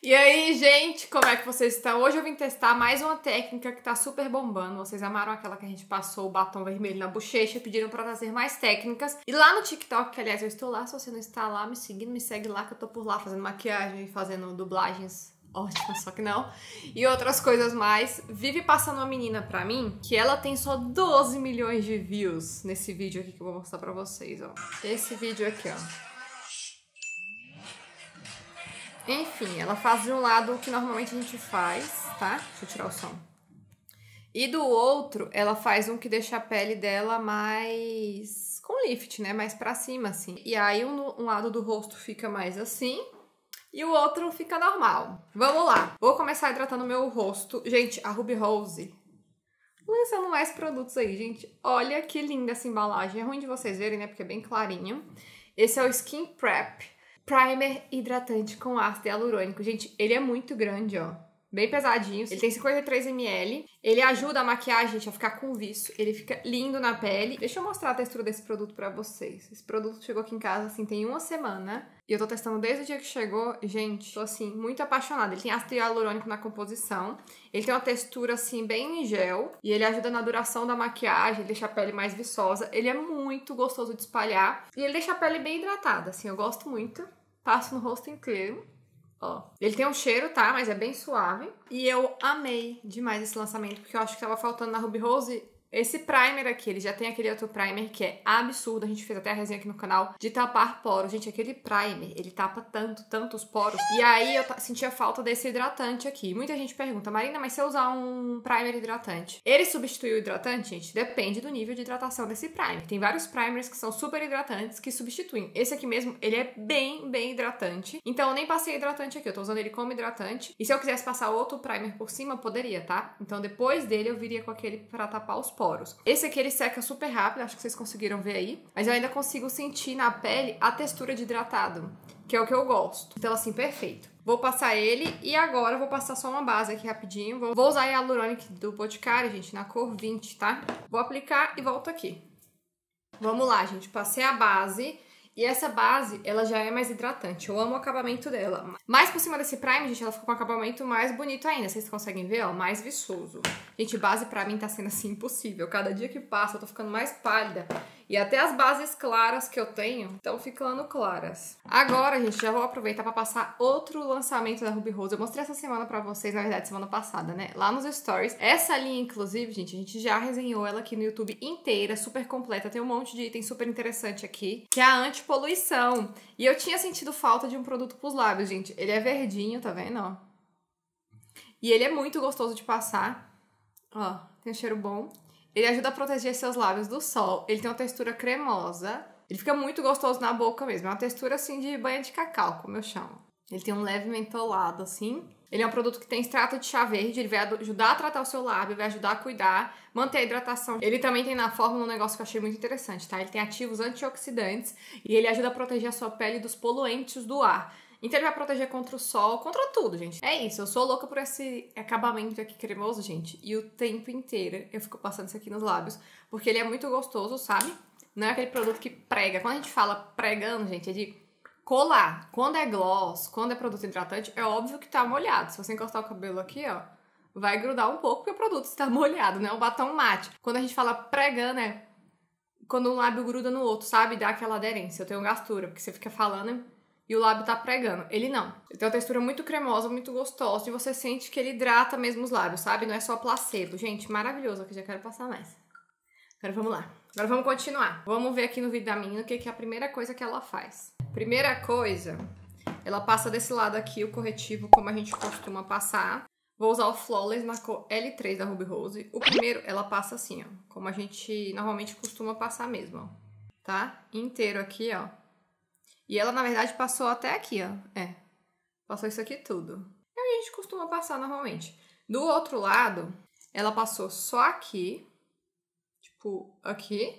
E aí, gente, como é que vocês estão? Hoje eu vim testar mais uma técnica que tá super bombando. Vocês amaram aquela que a gente passou o batom vermelho na bochecha, pediram pra trazer mais técnicas. E lá no TikTok, que aliás eu estou lá, se você não está lá me seguindo, me segue lá que eu tô por lá fazendo maquiagem, fazendo dublagens ótimas, só que não. E outras coisas mais. Vive passando uma menina pra mim que ela tem só 12 milhões de views nesse vídeo aqui que eu vou mostrar pra vocês, ó. Esse vídeo aqui, ó. Enfim, ela faz de um lado o que normalmente a gente faz, tá? Deixa eu tirar o som. E do outro, ela faz um que deixa a pele dela mais com lift, né? Mais pra cima, assim. E aí um lado do rosto fica mais assim e o outro fica normal. Vamos lá. Vou começar hidratando meu rosto. Gente, a Ruby Rose lançando mais produtos aí, gente. Olha que linda essa embalagem. É ruim de vocês verem, né? Porque é bem clarinho. Esse é o Skin Prep Primer hidratante com ácido hialurônico. Gente, ele é muito grande, ó. Bem pesadinho. Ele tem 53 ml. Ele ajuda a maquiagem, gente, a ficar com viço. Ele fica lindo na pele. Deixa eu mostrar a textura desse produto pra vocês. Esse produto chegou aqui em casa, assim, tem uma semana. E eu tô testando desde o dia que chegou. Gente, tô, assim, muito apaixonada. Ele tem ácido hialurônico na composição. Ele tem uma textura, assim, bem em gel. E ele ajuda na duração da maquiagem. Ele deixa a pele mais viçosa. Ele é muito gostoso de espalhar. E ele deixa a pele bem hidratada, assim. Eu gosto muito. Passo no rosto inteiro. Ó. Ele tem um cheiro, tá? Mas é bem suave. E eu amei demais esse lançamento, porque eu acho que tava faltando na Ruby Rose esse primer aqui. Ele já tem aquele outro primer que é absurdo. A gente fez até a resenha aqui no canal de tapar poros. Gente, aquele primer, ele tapa tanto os poros. E aí eu sentia falta desse hidratante aqui. Muita gente pergunta, Marina, mas se eu usar um primer hidratante, ele substitui o hidratante? Gente, depende do nível de hidratação desse primer. Tem vários primers que são super hidratantes que substituem. Esse aqui mesmo, ele é bem hidratante. Então eu nem passei hidratante aqui, eu tô usando ele como hidratante. E se eu quisesse passar outro primer por cima, poderia, tá? Então depois dele eu viria com aquele pra tapar os poros. Esse aqui ele seca super rápido, acho que vocês conseguiram ver aí. Mas eu ainda consigo sentir na pele a textura de hidratado, que é o que eu gosto. Então assim, perfeito. Vou passar ele e agora eu vou passar só uma base aqui rapidinho. Vou usar a Hyaluronic do Boticário, gente, na cor 20, tá? Vou aplicar e volto aqui. Vamos lá, gente. Passei a base. E essa base, ela já é mais hidratante. Eu amo o acabamento dela. Mas por cima desse primer, gente, ela fica com um acabamento mais bonito ainda. Vocês conseguem ver, ó? Mais viçoso. Gente, base pra mim tá sendo assim impossível. Cada dia que passa eu tô ficando mais pálida. E até as bases claras que eu tenho estão ficando claras. Agora, gente, já vou aproveitar pra passar outro lançamento da Ruby Rose. Eu mostrei essa semana pra vocês, na verdade, semana passada, né? Lá nos stories. Essa linha, inclusive, gente, a gente já resenhou ela aqui no YouTube inteira, super completa. Tem um monte de item super interessante aqui, que é a antipoluição. E eu tinha sentido falta de um produto pros lábios, gente. Ele é verdinho, tá vendo, ó? E ele é muito gostoso de passar. Ó, tem um cheiro bom. Ele ajuda a proteger seus lábios do sol. Ele tem uma textura cremosa. Ele fica muito gostoso na boca mesmo. É uma textura assim de banha de cacau, como eu chamo. Ele tem um leve mentolado assim. Ele é um produto que tem extrato de chá verde. Ele vai ajudar a tratar o seu lábio, vai ajudar a cuidar, manter a hidratação. Ele também tem na fórmula um negócio que eu achei muito interessante, tá? Ele tem ativos antioxidantes e ele ajuda a proteger a sua pele dos poluentes do ar. Então ele vai proteger contra o sol, contra tudo, gente. É isso, eu sou louca por esse acabamento aqui cremoso, gente. E o tempo inteiro eu fico passando isso aqui nos lábios, porque ele é muito gostoso, sabe? Não é aquele produto que prega. Quando a gente fala pregando, gente, é de colar. Quando é gloss, quando é produto hidratante, é óbvio que tá molhado. Se você encostar o cabelo aqui, ó, vai grudar um pouco porque o produto está molhado, né? O batom mate. Quando a gente fala pregando, é quando um lábio gruda no outro, sabe? Dá aquela aderência. Eu tenho gastura, porque você fica falando e o lábio tá pregando. Ele não. Ele tem uma textura muito cremosa, muito gostosa. E você sente que ele hidrata mesmo os lábios, sabe? Não é só placebo. Gente, maravilhoso. Aqui já quero passar mais. Agora vamos lá. Agora vamos continuar. Vamos ver aqui no vídeo da menina o que é a primeira coisa que ela faz. Primeira coisa, ela passa desse lado aqui o corretivo como a gente costuma passar. Vou usar o Flawless na cor L3 da Ruby Rose. O primeiro, ela passa assim, ó. Como a gente normalmente costuma passar mesmo, ó. Tá? Inteiro aqui, ó. E ela, na verdade, passou até aqui, ó. É. Passou isso aqui tudo. É o que a gente costuma passar normalmente. Do outro lado, ela passou só aqui. Tipo, aqui.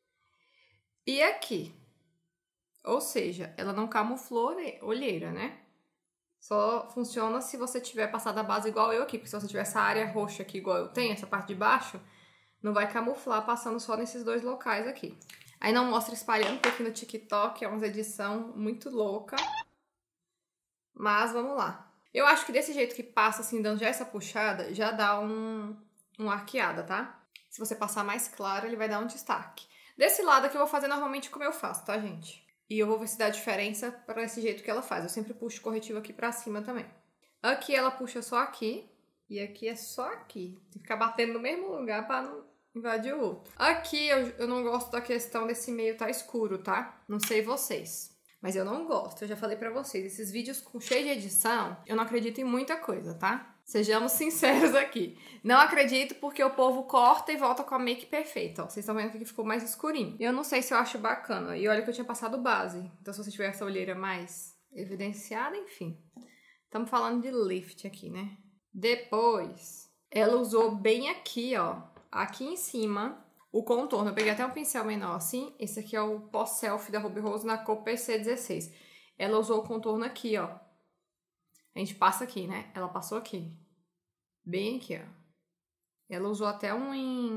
E aqui. Ou seja, ela não camuflou olheira, né? Só funciona se você tiver passado a base igual eu aqui. Porque se você tiver essa área roxa aqui igual eu tenho, essa parte de baixo, não vai camuflar passando só nesses dois locais aqui. Aí não mostra espalhando, porque aqui no TikTok é uma edição muito louca. Mas vamos lá. Eu acho que desse jeito que passa, assim, dando já essa puxada, já dá uma arqueada, tá? Se você passar mais claro, ele vai dar um destaque. Desse lado aqui eu vou fazer normalmente como eu faço, tá, gente? E eu vou ver se dá diferença para esse jeito que ela faz. Eu sempre puxo o corretivo aqui pra cima também. Aqui ela puxa só aqui. E aqui é só aqui. Tem que ficar batendo no mesmo lugar pra não invadir o outro. Aqui eu não gosto da questão desse meio tá escuro, tá? Não sei vocês. Mas eu não gosto, eu já falei pra vocês. Esses vídeos cheios de edição, eu não acredito em muita coisa, tá? Sejamos sinceros aqui. Não acredito porque o povo corta e volta com a make perfeita, ó. Vocês estão vendo que ficou mais escurinho. Eu não sei se eu acho bacana. E olha que eu tinha passado base. Então se você tiver essa olheira mais evidenciada, enfim. Estamos falando de lift aqui, né? Depois, ela usou bem aqui, ó. Aqui em cima, o contorno. Eu peguei até um pincel menor assim. Esse aqui é o pós-selfie da Ruby Rose na cor PC16. Ela usou o contorno aqui, ó. A gente passa aqui, né? Ela passou aqui. Bem aqui, ó. Ela usou até um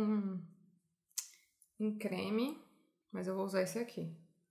em creme. Mas eu vou usar esse aqui.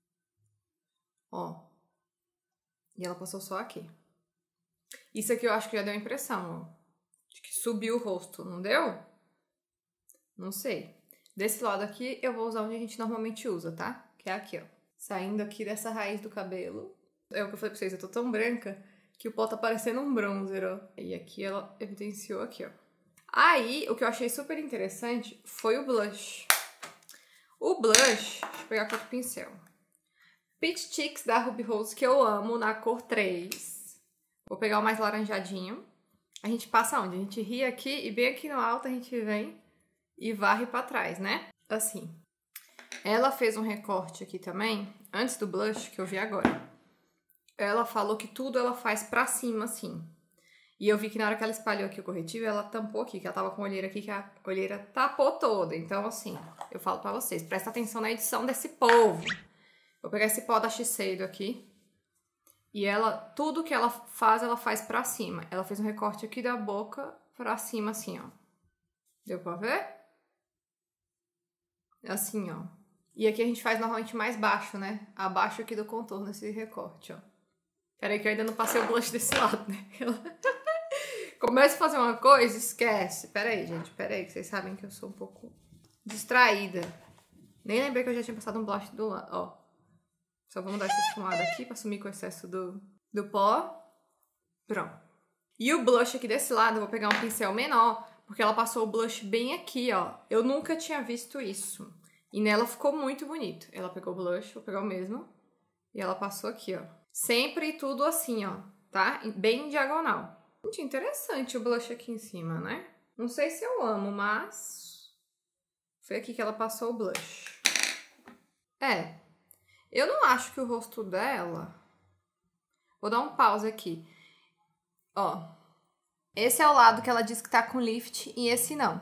Ó. E ela passou só aqui. Isso aqui eu acho que já deu a impressão, ó. De que subiu o rosto, não deu? Não sei. Desse lado aqui, eu vou usar onde a gente normalmente usa, tá? Que é aqui, ó. Saindo aqui dessa raiz do cabelo. É o que eu falei pra vocês, eu tô tão branca que o pó tá parecendo um bronzer, ó. E aqui ela evidenciou aqui, ó. Aí, o que eu achei super interessante foi o blush. O blush, deixa eu pegar com outro pincel. Peach Cheeks da Ruby Rose, que eu amo, na cor 3. Vou pegar o mais laranjadinho. A gente passa onde? A gente ri aqui e bem aqui no alto a gente vem e varre pra trás, né? Assim. Ela fez um recorte aqui também, antes do blush, que eu vi agora. Ela falou que tudo ela faz pra cima, assim. E eu vi que na hora que ela espalhou aqui o corretivo, ela tampou aqui, que ela tava com a olheira aqui, que a olheira tapou toda. Então, assim, eu falo pra vocês, presta atenção na edição desse povo. Vou pegar esse pó da Shiseido aqui. E ela, tudo que ela faz pra cima. Ela fez um recorte aqui da boca pra cima, assim, ó. Deu pra ver? Assim, ó. E aqui a gente faz normalmente mais baixo, né? Abaixo aqui do contorno, esse recorte, ó. Peraí que eu ainda não passei o blush desse lado, né? Começa a fazer uma coisa, esquece. Peraí, gente, peraí, que vocês sabem que eu sou um pouco distraída. Nem lembrei que eu já tinha passado um blush do lado, ó. Só vamos dar essa esfumada aqui pra sumir com o excesso do pó. Pronto. E o blush aqui desse lado, eu vou pegar um pincel menor, porque ela passou o blush bem aqui, ó. Eu nunca tinha visto isso. E nela ficou muito bonito. Ela pegou o blush, vou pegar o mesmo. E ela passou aqui, ó. Sempre tudo assim, ó, tá? Bem diagonal. Gente, interessante o blush aqui em cima, né? Não sei se eu amo, mas... foi aqui que ela passou o blush. É. Eu não acho que o rosto dela... Vou dar um pause aqui. Ó. Esse é o lado que ela diz que tá com lift e esse não.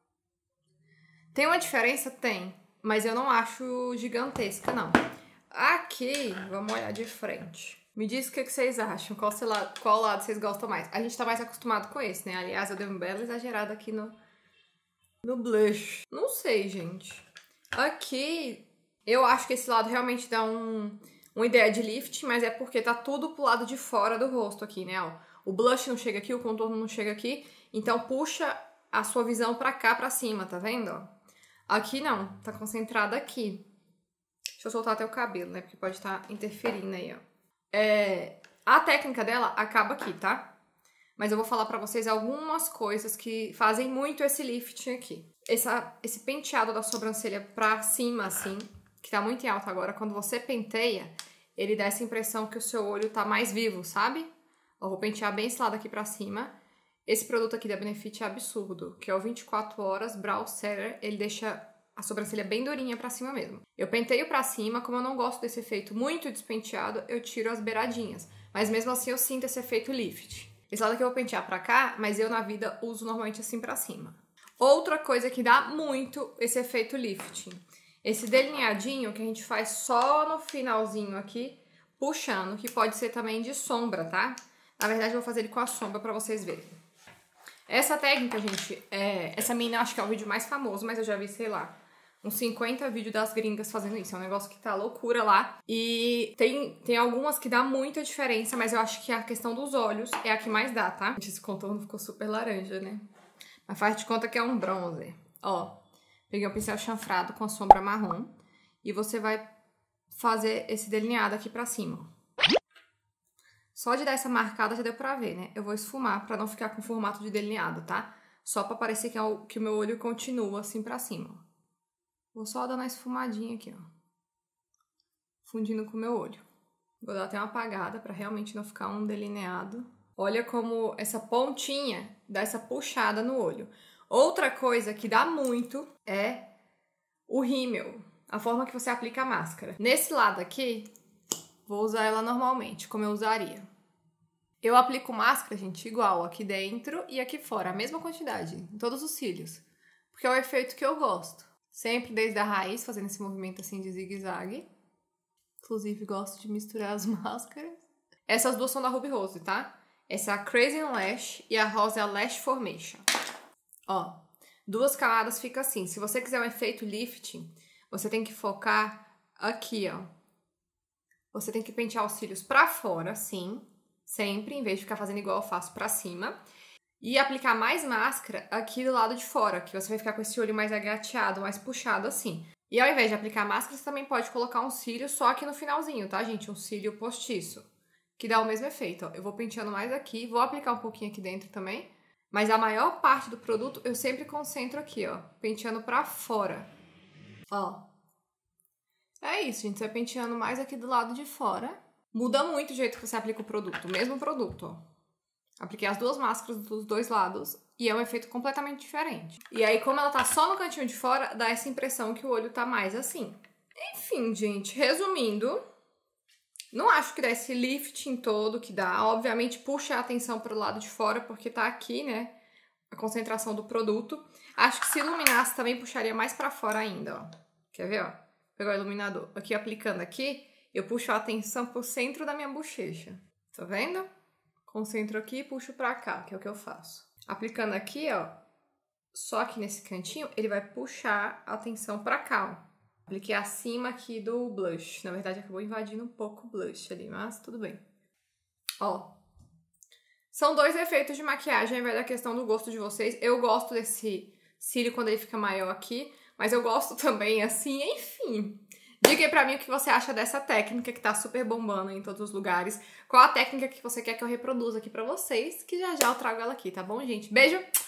Tem uma diferença? Tem. Mas eu não acho gigantesca, não. Aqui, vamos olhar de frente. Me diz o que vocês acham. Qual lado vocês gostam mais? A gente tá mais acostumado com esse, né? Aliás, eu dei um belo exagerado aqui no blush. Não sei, gente. Aqui... eu acho que esse lado realmente dá uma ideia de lift, mas é porque tá tudo pro lado de fora do rosto aqui, né? Ó, o blush não chega aqui, o contorno não chega aqui, então puxa a sua visão pra cá, pra cima, tá vendo? Ó, aqui não, tá concentrada aqui. Deixa eu soltar até o cabelo, né? Porque pode estar interferindo aí, ó. A técnica dela acaba aqui, tá? Mas eu vou falar pra vocês algumas coisas que fazem muito esse lift aqui. Esse penteado da sobrancelha pra cima, assim... que tá muito em alta agora, quando você penteia, ele dá essa impressão que o seu olho tá mais vivo, sabe? Eu vou pentear bem esse lado aqui pra cima. Esse produto aqui da Benefit é absurdo, que é o 24 Horas Brow Setter. Ele deixa a sobrancelha bem durinha pra cima mesmo. Eu penteio pra cima, como eu não gosto desse efeito muito despenteado, eu tiro as beiradinhas. Mas mesmo assim eu sinto esse efeito lift. Esse lado aqui eu vou pentear pra cá, mas eu na vida uso normalmente assim pra cima. Outra coisa que dá muito esse efeito lifting. Esse delineadinho que a gente faz só no finalzinho aqui, puxando, que pode ser também de sombra, tá? Na verdade, eu vou fazer ele com a sombra pra vocês verem. Essa técnica, gente, essa menina acho que é o vídeo mais famoso, mas eu já vi, sei lá, uns 50 vídeos das gringas fazendo isso. É um negócio que tá loucura lá. E tem algumas que dá muita diferença, mas eu acho que a questão dos olhos é a que mais dá, tá? Esse contorno ficou super laranja, né? Mas faz de conta que é um bronzer. Ó, peguei um pincel chanfrado com a sombra marrom. E você vai fazer esse delineado aqui pra cima. Só de dar essa marcada já deu pra ver, né? Eu vou esfumar pra não ficar com formato de delineado, tá? Só pra parecer que o meu olho continua assim pra cima. Vou só dar uma esfumadinha aqui, ó. Fundindo com o meu olho. Vou dar até uma apagada pra realmente não ficar um delineado. Olha como essa pontinha dá essa puxada no olho. Outra coisa que dá muito é o rímel. A forma que você aplica a máscara. Nesse lado aqui, vou usar ela normalmente, como eu usaria. Eu aplico máscara, gente, igual aqui dentro e aqui fora. A mesma quantidade, em todos os cílios. Porque é o efeito que eu gosto. Sempre desde a raiz, fazendo esse movimento assim de zigue-zague. Inclusive, gosto de misturar as máscaras. Essas duas são da Ruby Rose, tá? Essa é a Crazy Lash e a rosa é a Lash Formation. Ó, duas camadas fica assim. Se você quiser um efeito lifting, você tem que focar aqui, ó. Você tem que pentear os cílios pra fora, assim, sempre, em vez de ficar fazendo igual eu faço pra cima. E aplicar mais máscara aqui do lado de fora, que você vai ficar com esse olho mais agateado, mais puxado assim. E ao invés de aplicar máscara, você também pode colocar um cílio só aqui no finalzinho, tá, gente? Um cílio postiço, que dá o mesmo efeito, ó. Eu vou penteando mais aqui, vou aplicar um pouquinho aqui dentro também. Mas a maior parte do produto eu sempre concentro aqui, ó, penteando pra fora. Ó. É isso, gente. Você vai penteando mais aqui do lado de fora. Muda muito o jeito que você aplica o produto. O mesmo produto, ó. Apliquei as duas máscaras dos dois lados e é um efeito completamente diferente. E aí, como ela tá só no cantinho de fora, dá essa impressão que o olho tá mais assim. Enfim, gente, resumindo, não acho que dá esse lifting todo que dá. Obviamente, puxa a atenção pro lado de fora, porque tá aqui, né, a concentração do produto. Acho que se iluminasse também puxaria mais pra fora ainda, ó. Quer ver, ó? Pegar o iluminador. Aqui, aplicando aqui, eu puxo a atenção pro centro da minha bochecha. Tá vendo? Concentro aqui e puxo pra cá, que é o que eu faço. Aplicando aqui, ó, só aqui nesse cantinho, ele vai puxar a atenção pra cá, ó. Apliquei acima aqui do blush. Na verdade, acabou invadindo um pouco o blush ali, mas tudo bem. Ó. São dois efeitos de maquiagem, vai da questão do gosto de vocês. Eu gosto desse cílio quando ele fica maior aqui, mas eu gosto também assim, enfim. Diga aí pra mim o que você acha dessa técnica que tá super bombando em todos os lugares. Qual a técnica que você quer que eu reproduza aqui pra vocês, que já já eu trago ela aqui, tá bom, gente? Beijo!